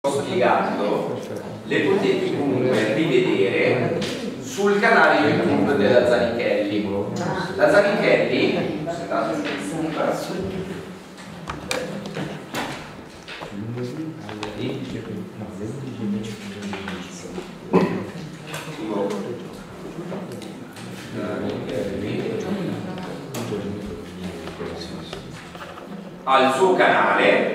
spiegato le potete comunque rivedere sul canale YouTube della Zanichelli. La Zanichelli ha il suo canale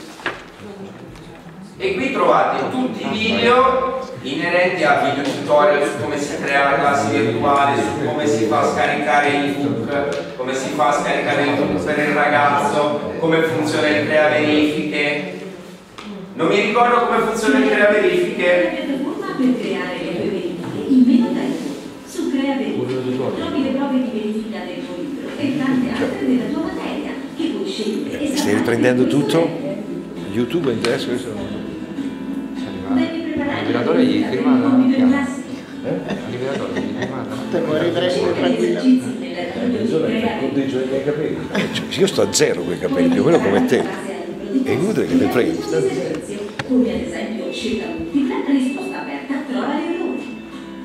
e qui trovate tutti i video inerenti a video tutorial su come si crea la classe virtuale, su come si fa scaricare l'ebook, come si fa scaricare l'ebook per il ragazzo, come funziona il crea verifiche. Non mi ricordo come funziona il crea verifiche. Piattaforma per creare le tue verifiche in meno tempo. Su crea verifiche trovi le prove di verifica del tuo libro e tante altre della tua materia che puoi scegliere. Stai riprendendo tutto? YouTube interessa questo? L'alliveratore gli firmata? L'alliveratore gli firmata? Te vuoi riprendere Conteggio dei miei capelli. Io sto a zero con i capelli, quello come te. È inutile che te prendi. Come ad esempio scelta multipla, risposta aperta, trova le errori.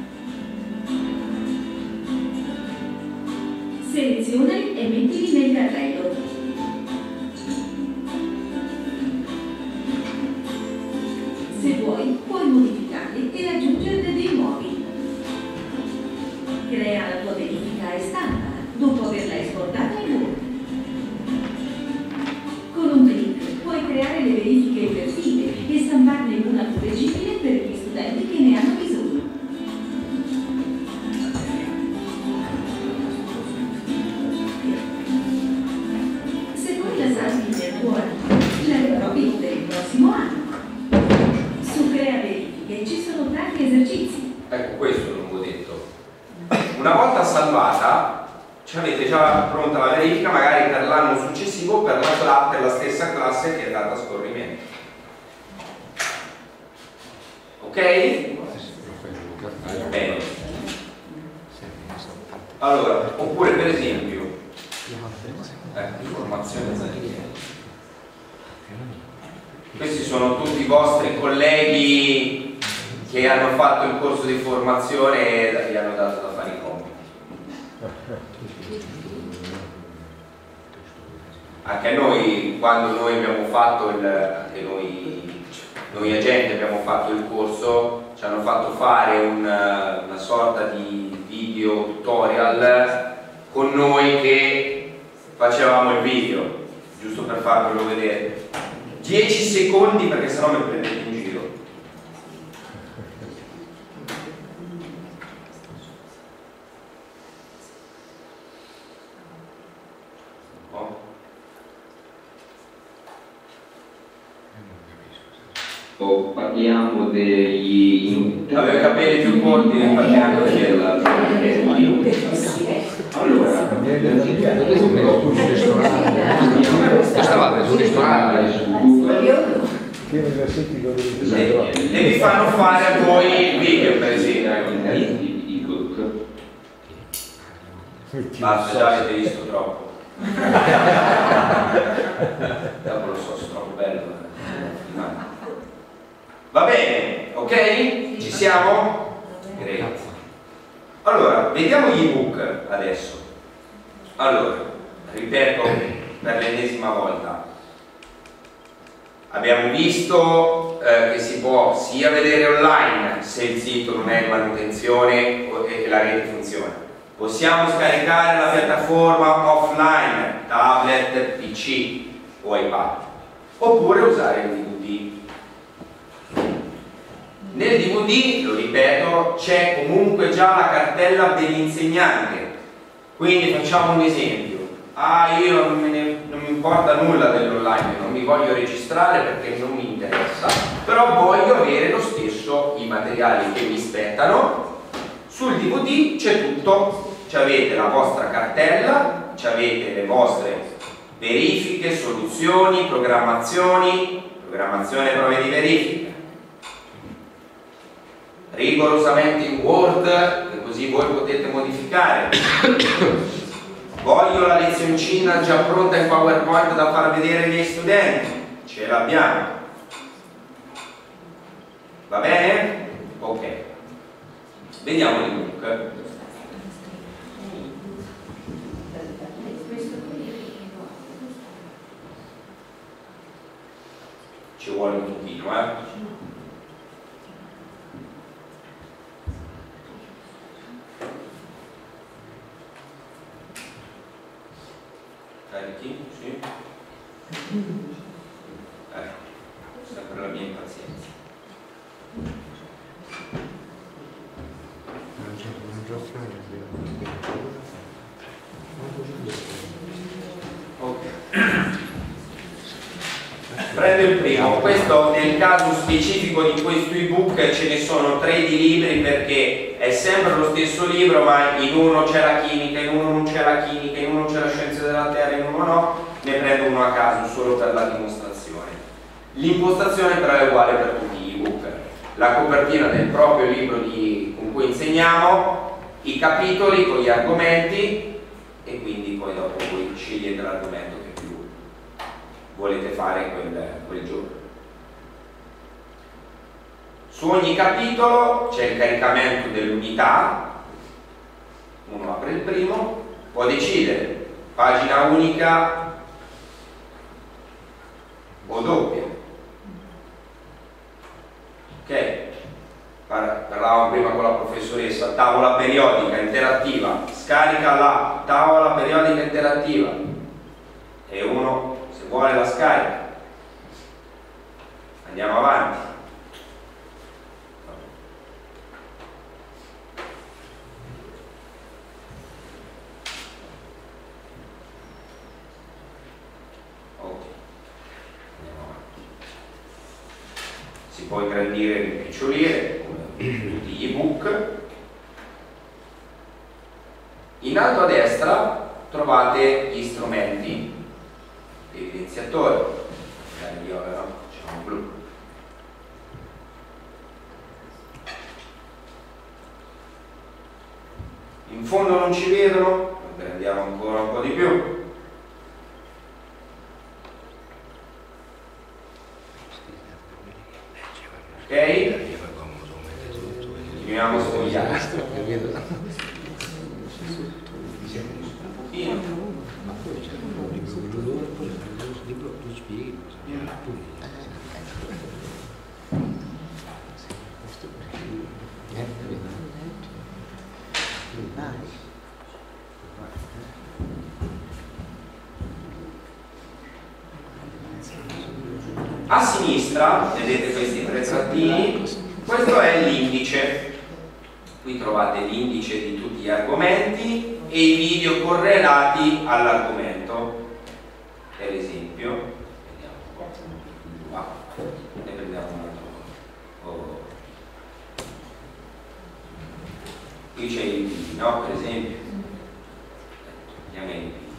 Selezionali e mettili nel carrello. Se vuoi, puoi modificarli e aggiungerne dei nuovi. Crea la tua verifica e stampala dopo averla esportata in Word. Con un clic puoi creare le verifiche immersive e stamparne una più leggibile per gli studenti che ne hanno bisogno. Se poi la salvi nel tuo archivio, la ritrovi per il prossimo anno. Su Crea Verifiche ci sono tanti esercizi. Ecco, questo non l'ho detto. Una volta salvata, avete già pronta la verifica, magari per l'anno successivo, per la stessa classe che è data a scorrimento. Ok? Bene. Allora, oppure per esempio, informazione Zanichelli. Questi sono tutti i vostri colleghi che hanno fatto il corso di formazione e gli hanno dato da fare i compiti. Anche noi, quando noi abbiamo fatto anche noi agenti abbiamo fatto il corso, ci hanno fatto fare una sorta di video tutorial con noi che facevamo il video, giusto per farvelo vedere. 10 secondi perché sennò mi prendete in giro. Parliamo degli Aveva i capelli più corti nel parliamo della allora stavate sul ristorante e vi fanno fare a voi il video, per esempio. Basta, già avete visto troppo. Dopo lo so, sono troppo bello. Va bene, ok? Ci siamo? Grazie. Allora, vediamo gli ebook adesso. Allora, ripeto per l'ennesima volta. Abbiamo visto che si può sia vedere online se il sito non è in manutenzione e la rete funziona. Possiamo scaricare la piattaforma offline, tablet, PC o iPad. Oppure usare il DVD. Nel DVD, lo ripeto, c'è comunque già la cartella dell'insegnante. Quindi facciamo un esempio. Io non mi importa nulla dell'online, non mi voglio registrare perché non mi interessa, però voglio avere lo stesso i materiali che mi spettano. Sul DVD c'è tutto, avete la vostra cartella, avete le vostre verifiche, soluzioni, programmazione prove di verifica. Rigorosamente in Word, che così voi potete modificare. Voglio la lezioncina già pronta in PowerPoint da far vedere ai miei studenti, ce l'abbiamo. Va bene? Ok. Vediamo l'ebook. Ci vuole un pochino, Carichi? Sì. Sempre la mia impazienza. Ok. Prendo il primo. Questo nel caso specifico di questo ebook ce ne sono 3 di libri perché è sempre lo stesso libro, ma in uno c'è la chimica, in uno non c'è la chimica, in uno c'è la scienza della terra, in uno no. Ne prendo uno a caso solo per la dimostrazione. L'impostazione però è uguale per tutti gli ebook. La copertina del proprio libro con cui insegniamo, i capitoli con gli argomenti e quindi poi dopo voi scegliete l'argomento che più volete fare quel giorno. Su ogni capitolo c'è il caricamento dell'unità, uno apre il primo, può decidere pagina unica o doppia. Ok? Parlavamo prima con la professoressa, tavola periodica interattiva, scarica la tavola periodica interattiva e uno se vuole la scarica. Andiamo avanti. Si può ingrandire e rimpicciolire come tutti gli ebook. In alto a destra trovate gli strumenti, l'evidenziatore, viola, no? Facciamo blu. In fondo non ci vedono, andiamo ancora un po' di più. Ok? Continuiamo a sfogliare. Un pochino. A sinistra vedete questi 3 trattini, questo è l'indice. Qui trovate l'indice di tutti gli argomenti e i video correlati all'argomento. Per esempio, vediamo un po', qua, ne prendiamo un altro. Qui c'è il video, no? Per esempio, andiamo in video.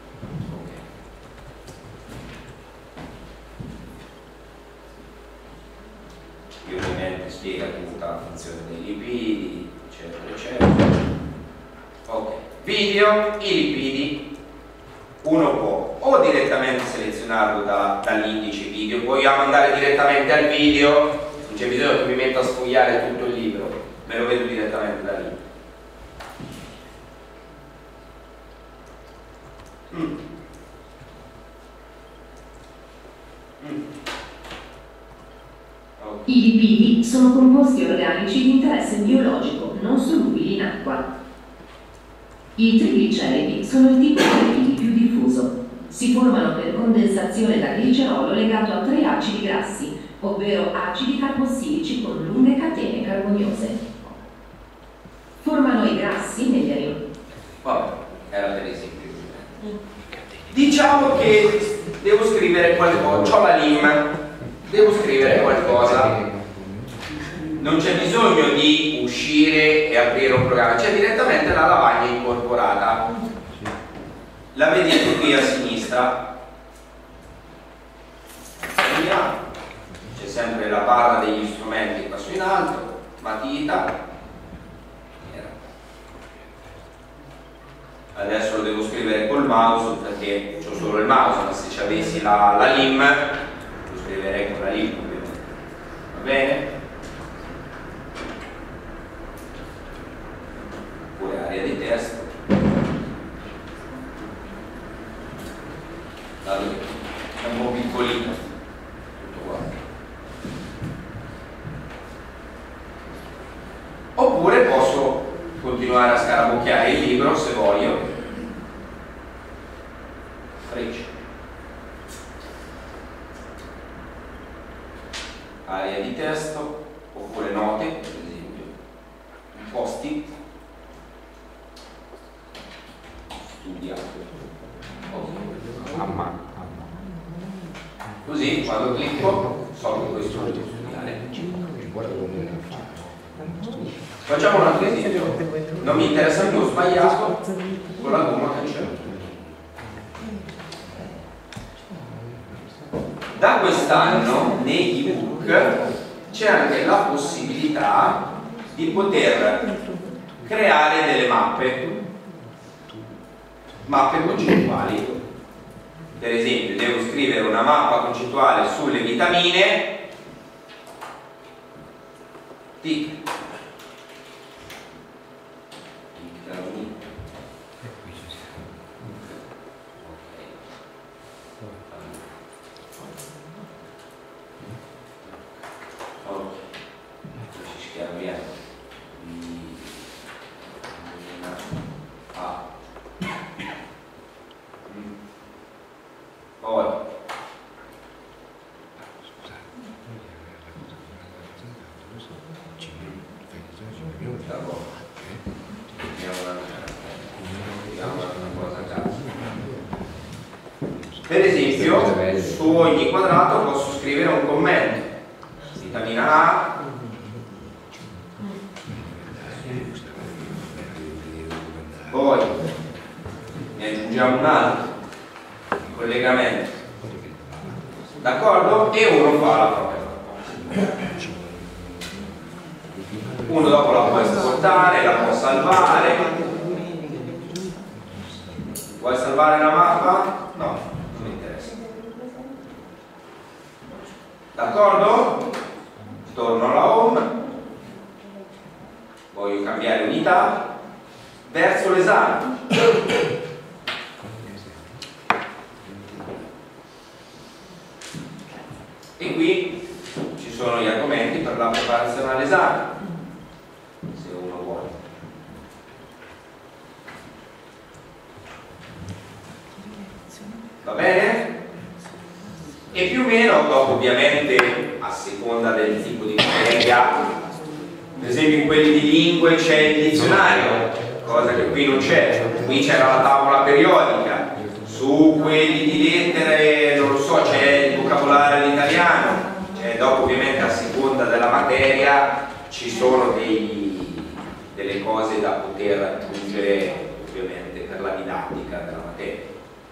Qui ovviamente spiega tutta la funzione dei lipidi, eccetera, eccetera. Ok, video, i lipidi, uno può o direttamente selezionarlo dall'indice video, vogliamo andare direttamente al video, non c'è bisogno che mi metta a sfogliare tutto il libro, me lo vedo direttamente da lì. I lipidi sono composti organici di interesse biologico, non solubili in acqua. I trigliceridi sono il tipo di lipidi più diffuso. Si formano per condensazione da glicerolo legato a 3 acidi grassi, ovvero acidi carbossilici con lunghe catene carboniose. Formano i grassi negli animali. Vabbè, era per esempio. Diciamo che devo scrivere qualcosa, ho la LIM. Devo scrivere qualcosa, non c'è bisogno di uscire e aprire un programma, c'è direttamente la lavagna incorporata. La vedete qui a sinistra, c'è sempre la barra degli strumenti qua su in alto, matita. Adesso lo devo scrivere col mouse perché ho solo il mouse, ma se ci avessi la LIM scriverei con la LIM, va bene? continuare a scarabocchiare il libro se voglio. Freccia. Area di testo, oppure note, per esempio, un post-it, studiato, così quando clicco so che questo lo devo studiare. Facciamo un altro esempio, non mi interessa più, ho sbagliato con la gomma cancello. Da quest'anno negli ebook c'è anche la possibilità di poter creare delle mappe concettuali. Per esempio, devo scrivere una mappa concettuale sulle vitamine, tic. Per esempio, su ogni quadrato posso scrivere un commento. Vitamina A, poi ne aggiungiamo un altro collegamento, d'accordo? E uno fa la propria proposta. Uno dopo la può esportare, la può salvare. Vuoi salvare la mappa? No, non mi interessa. D'accordo? Torno alla home, voglio cambiare unità, verso l'esame. E qui ci sono gli argomenti per la preparazione all'esame, se uno vuole. Va bene? E più o meno, dopo ovviamente a seconda del tipo di materia, per esempio in quelli di lingue c'è il dizionario, cosa che qui non c'è. Qui c'era la tavola periodica, su quelli di lettere non lo so, c'è il vocabolario italiano, dopo ovviamente a seconda della materia ci sono delle cose da poter aggiungere ovviamente per la didattica della materia.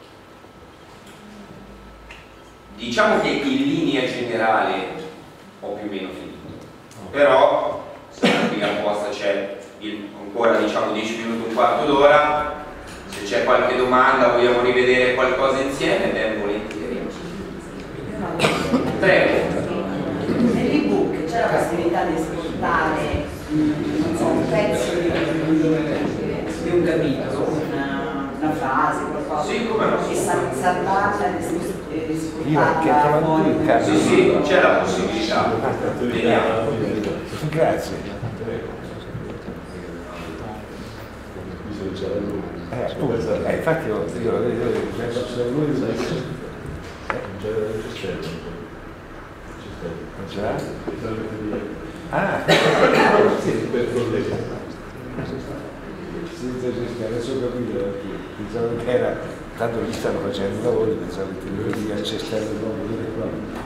Diciamo che in linea generale ho più o meno finito, però se qui apposta c'è ancora diciamo 10 minuti, un quarto d'ora, se c'è qualche domanda, vogliamo rivedere qualcosa insieme, ben volentieri. Prego. Nell'ebook c'è la possibilità di esportare non so, un pezzo di un capitolo, una frase, qualcosa, sì, come no? E salvarla e esportarla fuori. Sì, sì, c'è la possibilità. Vediamo. Grazie. Infatti io adesso ho capito, pensavo che era, tanto lì stanno facendo i lavori, pensavo che dovevi accestare il nuovo dire qua.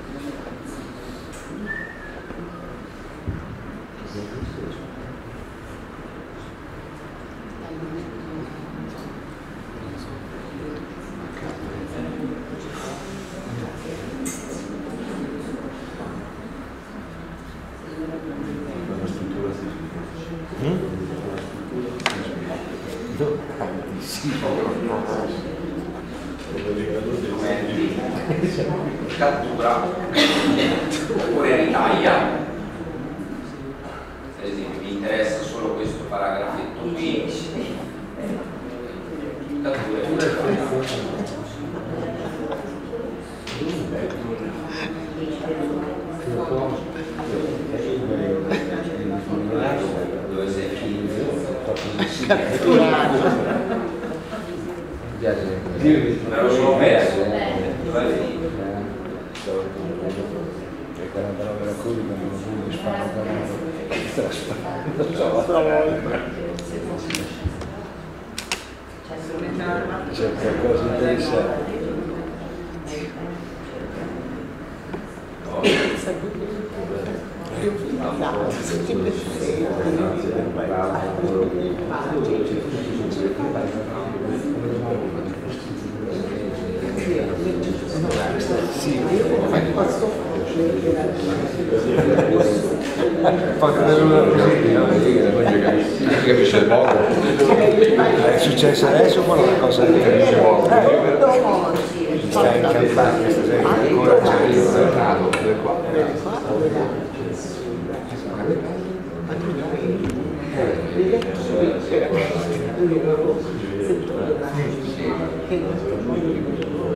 Cattura oppure ritaglia. Per esempio mi interessa solo questo paragrafetto qui, cattura e ritaglia. Dove sei finito? Catturato. Me lo sono perso. E 49 racconti quando non mi sfanno c'è qualcosa di interessante. Capisce poco. È successo adesso o una cosa di capisce poco? Stai in campagna stasera, ancora c'è